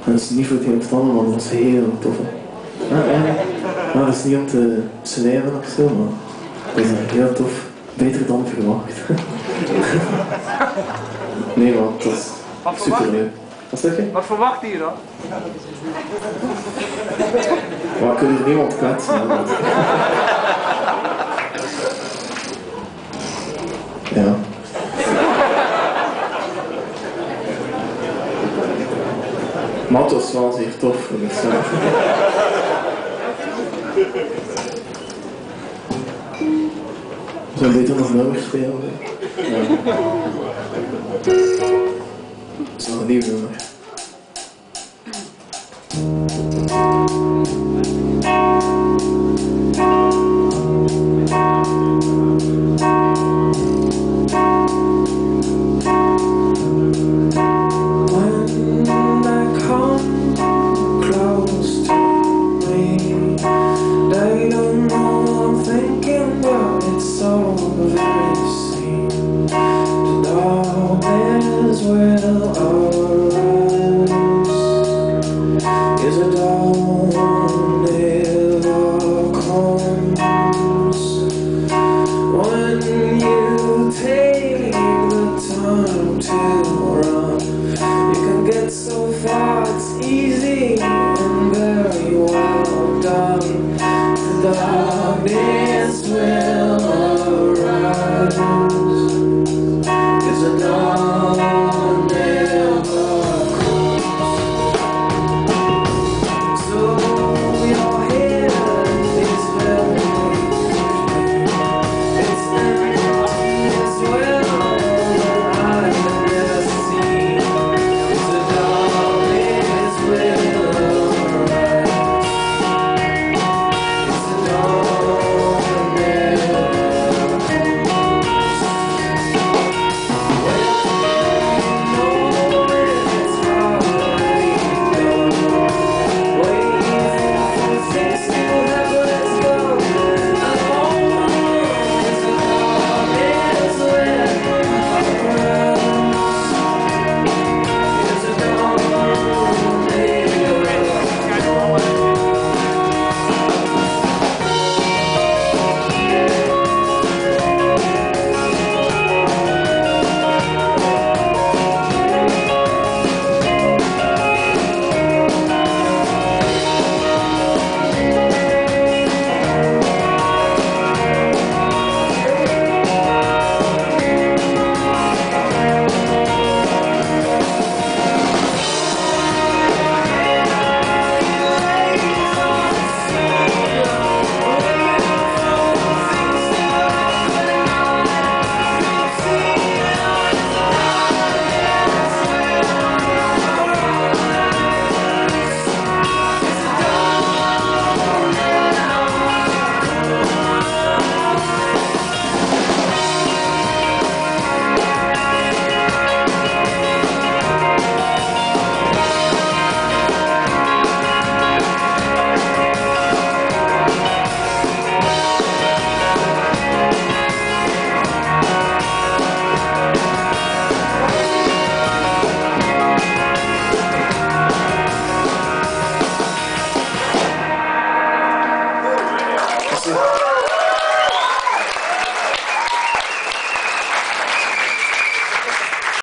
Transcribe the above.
Dat is niet voor het hele vertanden, maar dat is heel tof. Maar dat is niet om te slijmen of zo, maar dat is heel tof. Beter dan verwacht. Nee man, dat is superleuk. Wat zeg je? Wat verwacht je dan? Maar ik kan hier niemand kletsen. Ja. Maar het was wel zeer tof voor mezelf. We zullen beter nog nummers spelen. Ja. Dat is nog een nieuw nummer. So far, it's easy.